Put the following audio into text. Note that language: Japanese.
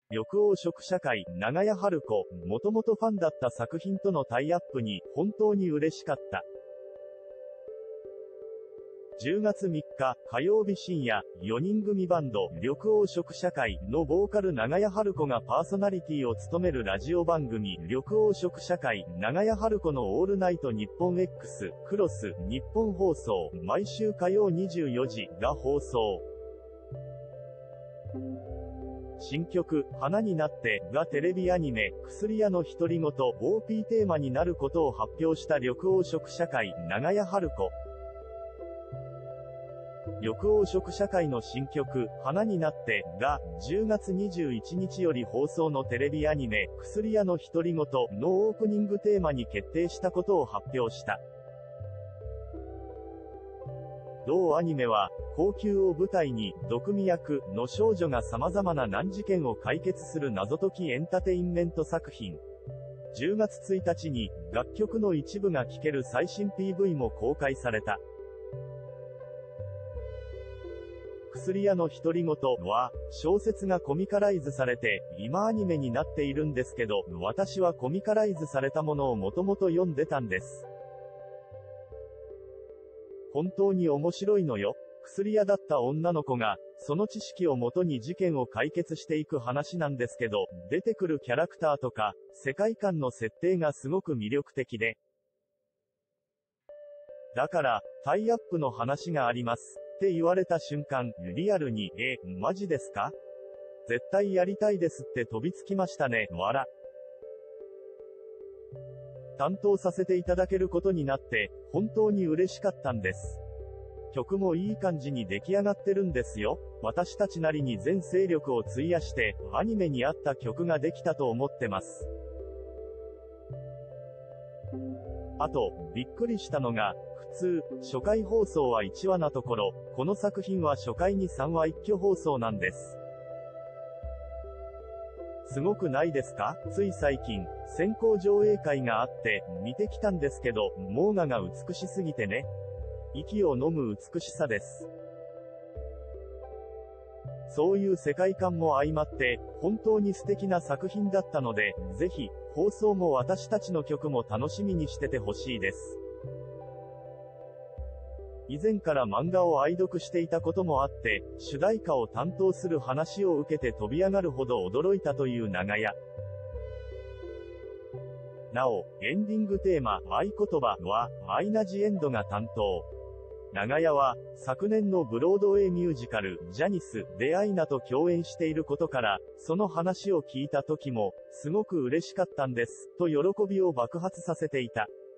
緑黄色社会、長屋春子、もともとファンだった作品とのタイアップに、本当に嬉しかった。10月3日、火曜日深夜、4人組バンド、緑黄色社会のボーカル長屋春子がパーソナリティを務めるラジオ番組、緑黄色社会、長屋春子のオールナイト日本 X、クロス、日本放送、毎週火曜24時が放送。新曲、花になってがテレビアニメ、薬屋の独り言、OP テーマになることを発表した緑黄色社会、長屋春子。緑黄色社会の新曲、花になって、が、10月21日より放送のテレビアニメ、薬屋の独り言のオープニングテーマに決定したことを発表した。同アニメは、高級を舞台に、毒味役の少女が様々な難事件を解決する謎解きエンタテインメント作品。10月1日に、楽曲の一部が聴ける最新 PV も公開された。薬屋の独り言は、小説がコミカライズされて、今アニメになっているんですけど、私はコミカライズされたものをもともと読んでたんです。本当に面白いのよ。薬屋だった女の子が、その知識をもとに事件を解決していく話なんですけど、出てくるキャラクターとか、世界観の設定がすごく魅力的で。だから、タイアップの話があります。って言われた瞬間、リアルに、マジですか？絶対やりたいですって飛びつきましたね、笑。担当させていただけることになって、本当に嬉しかったんです。曲もいい感じに出来上がってるんですよ。私たちなりに全精力を費やして、アニメに合った曲ができたと思ってます。あと、びっくりしたのが、普通、初回放送は1話なところ、この作品は初回に3話一挙放送なんです。すごくないですか？つい最近、先行上映会があって、見てきたんですけど、モーガが美しすぎてね。息を飲む美しさです。そういう世界観も相まって、本当に素敵な作品だったので、ぜひ、放送も私たちの曲も楽しみにしててほしいです。以前から漫画を愛読していたこともあって、主題歌を担当する話を受けて飛び上がるほど驚いたという長屋。なお、エンディングテーマ、合言葉は、アイナ・ジ・エンドが担当。長屋は、昨年のブロードウェイミュージカル、ジャニスでアイナと共演していることから、その話を聞いた時も、すごく嬉しかったんです、と喜びを爆発させていた。